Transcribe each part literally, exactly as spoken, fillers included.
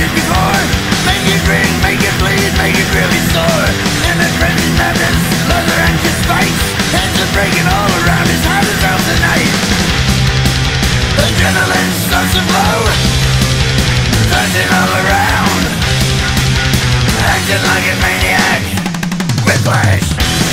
it before. Make it ring, make it bleed, make it really sore. In a frenzy madness, leather and his fights. Heads are breaking all around his heart is out tonight. Adrenaline starts to flow, thursing all around, acting like a maniac. Whiplash.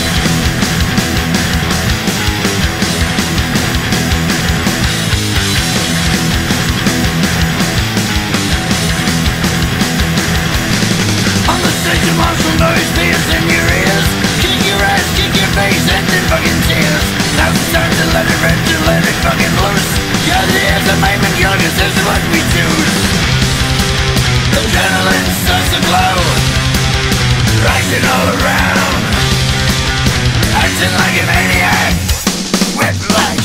The martial noise piercing your ears. Kick your ass, kick your face, and then fucking tears. Now's the time to let it rip, to let it fucking loose. You're the ears of my man, cause this is what we choose. Adrenaline starts to glow, rising all around, acting like a maniac. Whiplash.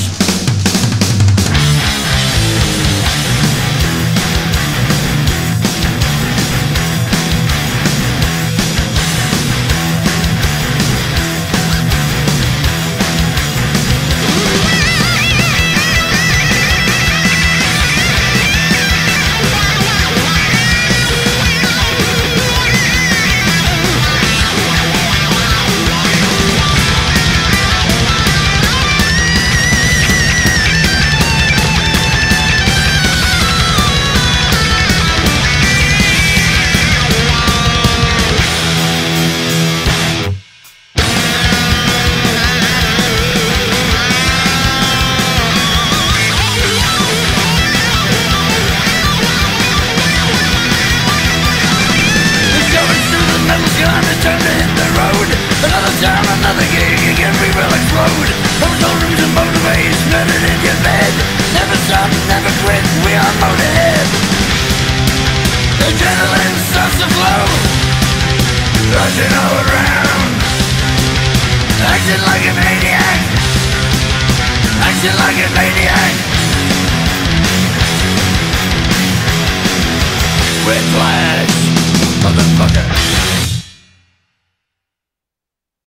Time to hit the road. Another time, another gig, again we will explode. Hotel rooms and motorways, murdered in your bed. Never stop, never quit, we are mode ahead. Adrenaline starts to flow, rushing all around, acting like a maniac, acting like a maniac. Whiplash, motherfucker.